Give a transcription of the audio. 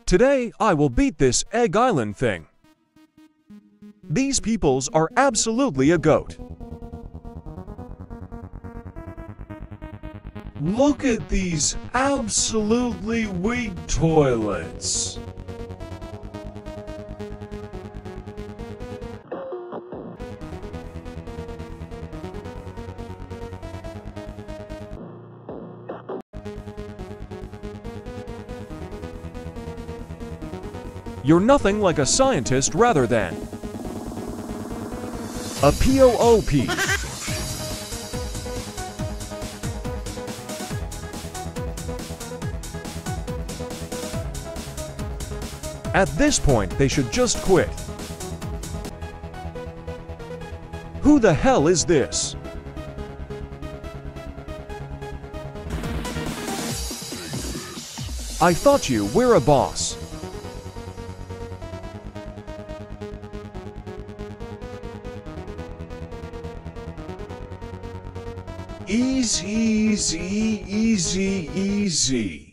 Today, I will beat this Egg Island thing. These peoples are absolutely a goat. Look at these absolutely weak toilets. You're nothing like a scientist rather than a POOP. At this point, they should just quit. Who the hell is this? I thought you were a boss. Easy, easy, easy, easy.